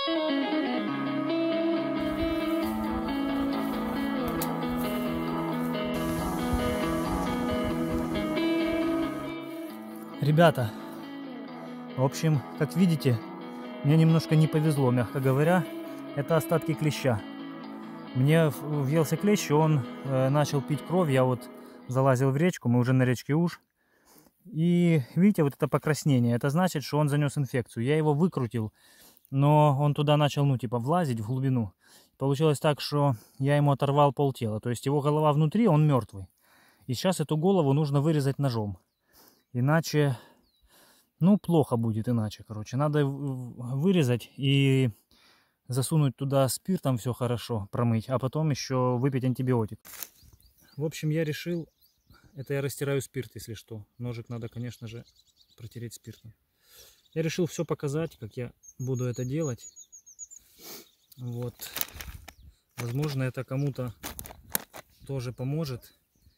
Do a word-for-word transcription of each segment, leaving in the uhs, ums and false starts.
Ребята, в общем, как видите, мне немножко не повезло, мягко говоря. Это остатки клеща. Мне въелся клещ, и он э, начал пить кровь. Я вот залазил в речку, мы уже на речке Уж. И видите, вот это покраснение, это значит, что он занес инфекцию. Я его выкрутил, но он туда начал, ну, типа, влазить в глубину. Получилось так, что я ему оторвал полтела. То есть его голова внутри, он мертвый. И сейчас эту голову нужно вырезать ножом. Иначе, ну, плохо будет иначе, короче. Надо вырезать и засунуть туда спиртом, все хорошо промыть, а потом еще выпить антибиотик. В общем, я решил, это я растираю спирт, если что. Ножик надо, конечно же, протереть спиртом. Я решил все показать, как я буду это делать. Вот. Возможно, это кому-то тоже поможет.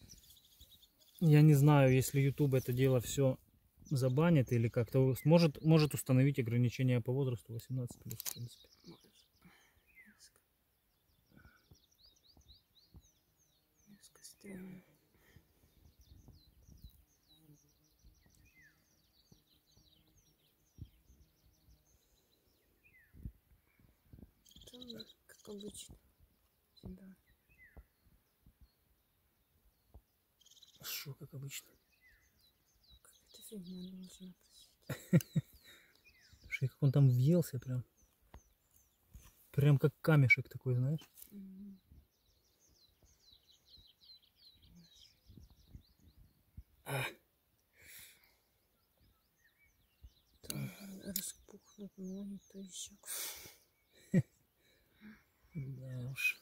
Я не знаю, если YouTube это дело все забанит или как-то может, может установить ограничения по возрасту восемнадцать плюс, в принципе. Как обычно. Да. Шо, как обычно? Какая-то фигня должна просить. Слушай, как он там въелся прям. Прям как камешек такой, знаешь? Mm-hmm. А. Там распухнут ноги, то еще. Да уж.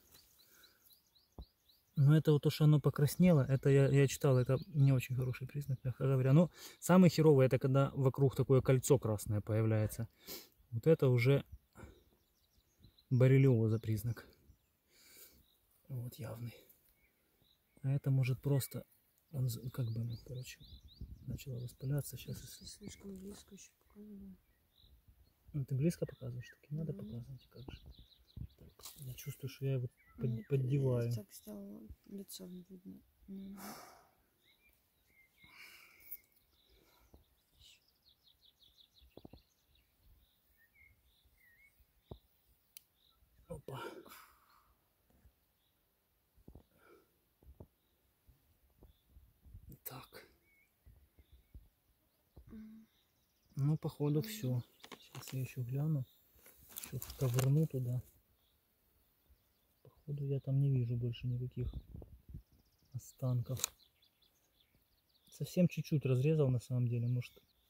Но это вот то, что оно покраснело, это я, я читал, это не очень хороший признак, мягко говоря. Но самый херовый, это когда вокруг такое кольцо красное появляется. Вот это уже боррелиоза признак. Вот явный. А это может просто, он как бы, ну, короче, начало воспаляться. Сейчас если слишком близко еще показываю. Ну, ты близко показываешь, так и надо mm-hmm. показывать, как же. Так, я чувствую, что я его под, Нет, поддеваю. Так сделала, лицо не видно. Mm-hmm. Опа. Так. Mm-hmm. Ну, походу, mm-hmm. все. Сейчас я еще гляну. Еще ковырну туда. Походу, я там не вижу больше никаких останков. Совсем чуть-чуть разрезал, на самом деле, может.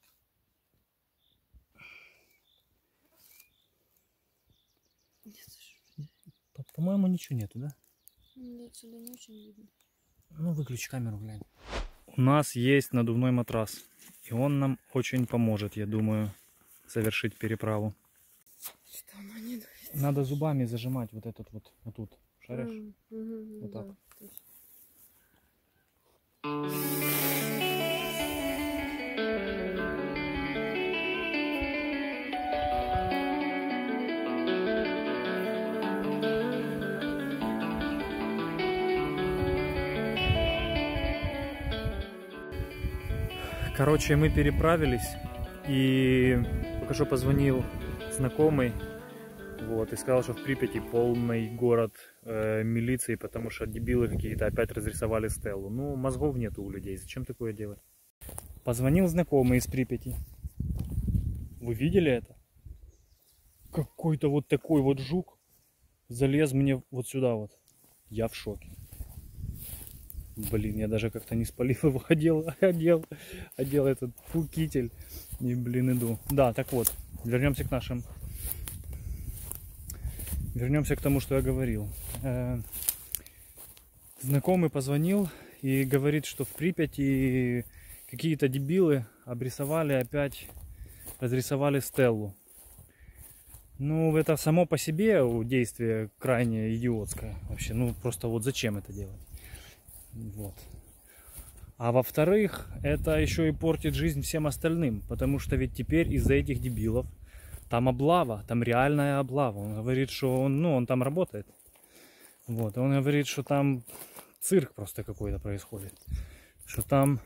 По-моему, ничего нету, да? Нет, сюда не очень видно. Ну, выключи камеру, глянь. У нас есть надувной матрас. И он нам очень поможет, я думаю, совершить переправу. Что оно не дует? Надо зубами зажимать вот этот вот, вот тут. Шаришь? Mm -hmm, вот да, так. Короче, мы переправились, и только что позвонил знакомый, вот, и сказал, что в Припяти полный город э, милиции, потому что дебилы какие-то опять разрисовали стелу. Ну, мозгов нету у людей, зачем такое делать? Позвонил знакомый из Припяти. Вы видели это? Какой-то вот такой вот жук залез мне вот сюда вот. Я в шоке. Блин, я даже как-то не спалив его, одел, одел, одел этот фу, китель. И, блин, иду. Да, так вот, вернемся к нашим... Вернемся к тому, что я говорил. Э, знакомый позвонил и говорит, что в Припяти какие-то дебилы обрисовали опять, разрисовали стелу. Ну, это само по себе действие крайне идиотское. Вообще, ну, просто вот зачем это делать? Вот. А во-вторых, это еще и портит жизнь всем остальным, потому что ведь теперь из-за этих дебилов там облава, там реальная облава. Он говорит, что он, ну, он там работает. Вот, он говорит, что там цирк просто какой-то происходит. Что там,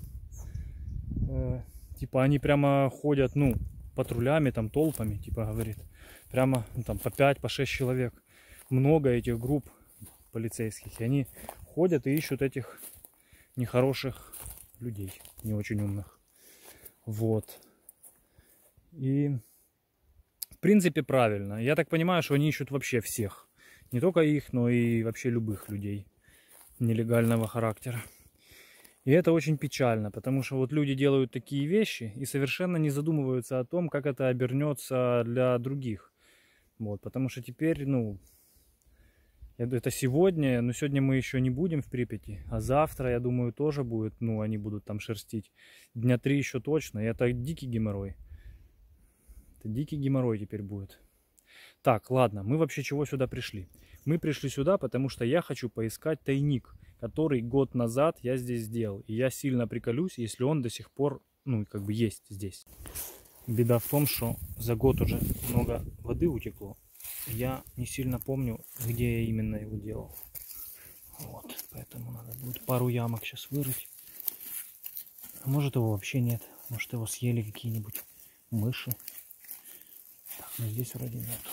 э, типа, они прямо ходят, ну, патрулями, там, толпами, типа, говорит. Прямо, ну, там, по пять, по шесть человек. Много этих групп полицейских. И они ходят и ищут этих нехороших людей, не очень умных. Вот. И, в принципе, правильно. Я так понимаю, что они ищут вообще всех. Не только их, но и вообще любых людей нелегального характера. И это очень печально, потому что вот люди делают такие вещи и совершенно не задумываются о том, как это обернется для других. Вот, потому что теперь, ну, это сегодня, но сегодня мы еще не будем в Припяти, а завтра, я думаю, тоже будет, ну, они будут там шерстить. Дня три еще точно, и это дикий геморрой. Это дикий геморрой теперь будет. Так, ладно, мы вообще чего сюда пришли? Мы пришли сюда, потому что я хочу поискать тайник, который год назад я здесь сделал. И я сильно приколюсь, если он до сих пор, ну, как бы есть здесь. Беда в том, что за год уже много воды утекло. Я не сильно помню, где я именно его делал. Вот, поэтому надо будет пару ямок сейчас вырыть. А может, его вообще нет. Может, его съели какие-нибудь мыши. Так, но здесь вроде нету.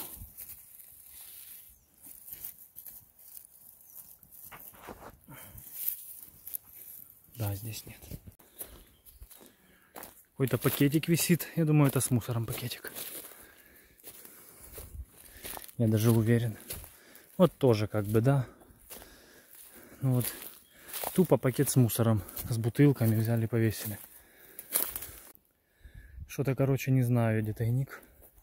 Да, здесь нет. Какой-то пакетик висит. Я думаю, это с мусором пакетик. Я даже уверен. Вот тоже как бы, да. Ну вот. Тупо пакет с мусором. С бутылками взяли, повесили. Что-то, короче, не знаю, где тайник.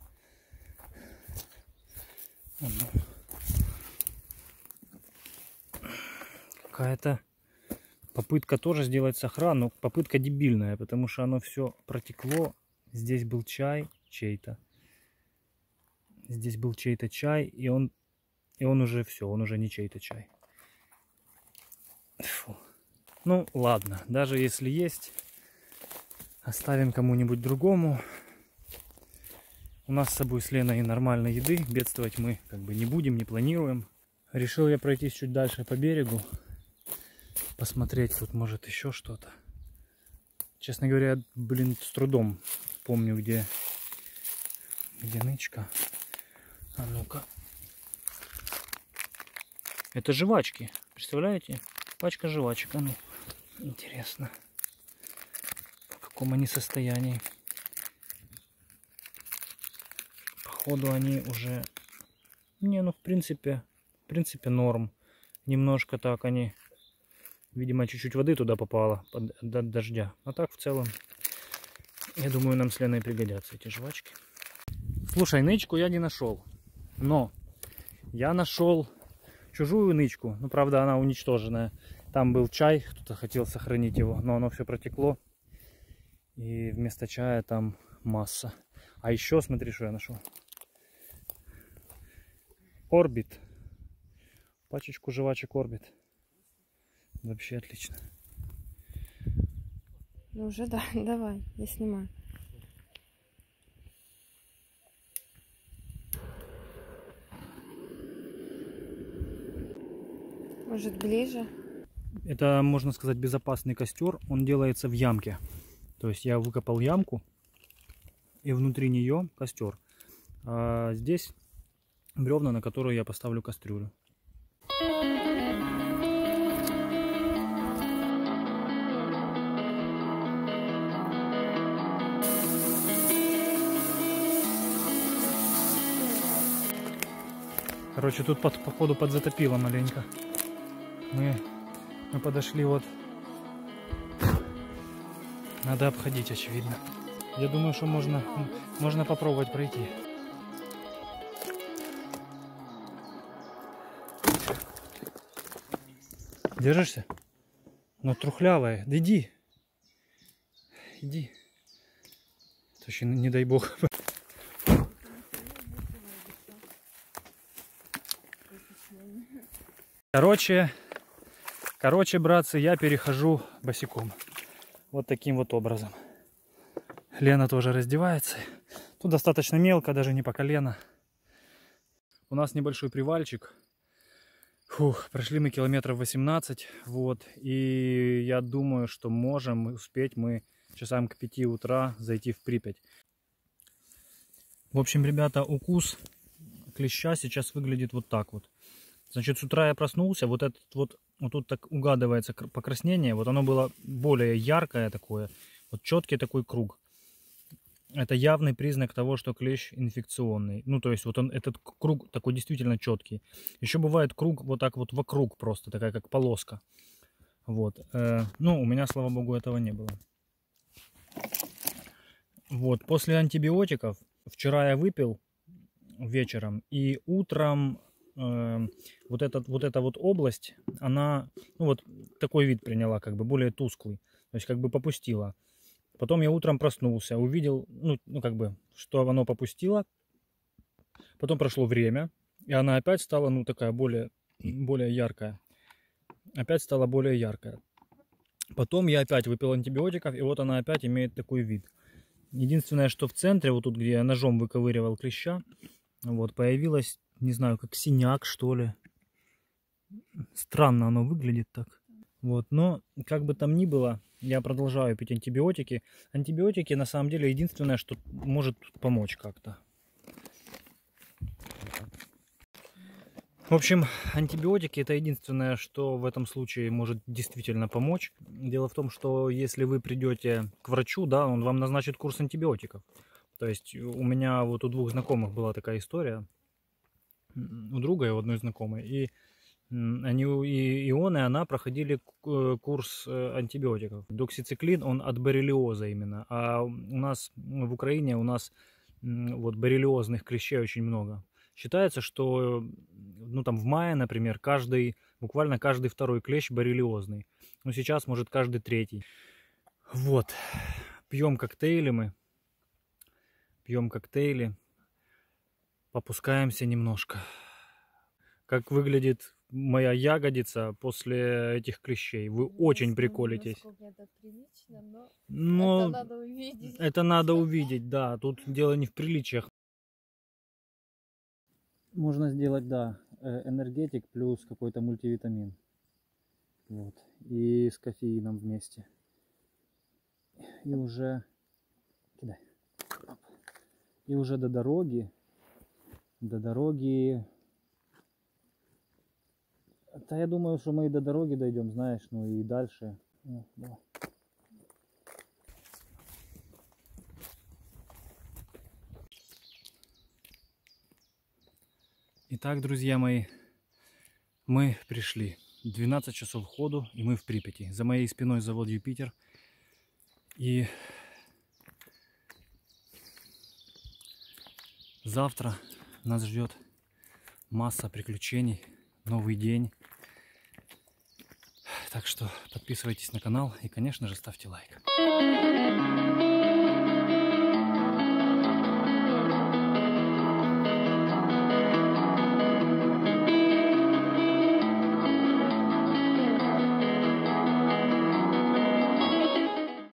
Какая-то попытка тоже сделать сохран, но попытка дебильная, потому что оно все протекло. Здесь был чай чей-то. Здесь был чей-то чай, и он, и он уже все, он уже не чей-то чай. Фу. Ну ладно, даже если есть, оставим кому-нибудь другому. У нас с собой с Леной нормальной еды, бедствовать мы как бы не будем, не планируем. Решил я пройтись чуть дальше по берегу, посмотреть, тут может еще что-то. Честно говоря, блин, с трудом помню, где, где нычка. А ну-ка. Это жвачки, представляете? Пачка жвачек, а ну, интересно, в каком они состоянии. Походу они уже, не, ну в принципе, в принципе норм. Немножко так они, видимо, чуть-чуть воды туда попало под, от дождя. А так в целом, я думаю, нам с Леной пригодятся эти жвачки. Слушай, нычку я не нашел, но я нашел чужую нычку. Ну, правда, она уничтоженная. Там был чай, кто-то хотел сохранить его, но оно все протекло. И вместо чая там масса. А еще, смотри, что я нашел. Орбит. Пачечку жвачек Орбит. Вообще отлично. Ну уже да, давай, я снимаю. Может, ближе? Это, можно сказать, безопасный костер. Он делается в ямке. То есть я выкопал ямку, и внутри нее костер. А здесь бревна, на которые я поставлю кастрюлю. Короче, тут под, походу подзатопило маленько. Мы, мы подошли вот. Надо обходить, очевидно. Я думаю, что можно, можно попробовать пройти. Держишься? Но трухлявая. Да иди. Иди. Точно, не дай бог. Короче, короче, братцы, я перехожу босиком. Вот таким вот образом. Лена тоже раздевается. Тут достаточно мелко, даже не по колено. У нас небольшой привальчик. Фух, прошли мы километров восемнадцать. Вот. И я думаю, что можем успеть мы часам к пяти утра зайти в Припять. В общем, ребята, укус клеща сейчас выглядит вот так вот. Значит, с утра я проснулся, вот этот вот, вот тут так угадывается покраснение, вот оно было более яркое такое, вот четкий такой круг. Это явный признак того, что клещ инфекционный. Ну, то есть вот он, этот круг такой действительно четкий. Еще бывает круг вот так вот вокруг просто, такая как полоска. Вот. Ну, у меня, слава богу, этого не было. Вот, после антибиотиков вчера я выпил вечером, и утром э, вот, этот, вот эта вот область, она, ну вот такой вид приняла, как бы более тусклый, то есть как бы попустила. Потом я утром проснулся, увидел, ну, ну как бы, что оно попустило. Потом прошло время, и она опять стала, ну, такая более, более яркая. Опять стала более яркая. Потом я опять выпил антибиотиков, и вот она опять имеет такой вид. Единственное, что в центре, вот тут, где я ножом выковыривал клеща, вот, появилось, не знаю, как синяк, что ли. Странно оно выглядит так. Вот, но, как бы там ни было, я продолжаю пить антибиотики. Антибиотики, на самом деле, единственное, что может помочь как-то. В общем, антибиотики это единственное, что в этом случае может действительно помочь. Дело в том, что если вы придете к врачу, да, он вам назначит курс антибиотиков. То есть у меня вот у двух знакомых была такая история, у друга и у одной знакомой, и они, и, и он, и она проходили курс антибиотиков. Доксициклин, он от боррелиоза именно, а у нас в Украине у нас вот боррелиозных клещей очень много. Считается, что ну, там, в мае, например, каждый, буквально каждый второй клещ боррелиозный. Но сейчас, может, каждый третий. Вот. Пьем коктейли мы. Пьем коктейли. Попускаемся немножко. Как выглядит моя ягодица после этих клещей. Вы не очень знаю, приколитесь. Это прилично, но, но это надо увидеть. Это надо увидеть, да. Тут дело не в приличиях. Можно сделать, да, энергетик плюс какой-то мультивитамин. Вот. И с кофеином вместе. И уже... Кидай. И уже до дороги. До дороги... Да я думаю, что мы и до дороги дойдем, знаешь, ну и дальше. О, давай. Итак, друзья мои, мы пришли. двенадцать часов ходу, и мы в Припяти. За моей спиной завод Юпитер. И завтра нас ждет масса приключений, новый день. Так что подписывайтесь на канал и, конечно же, ставьте лайк.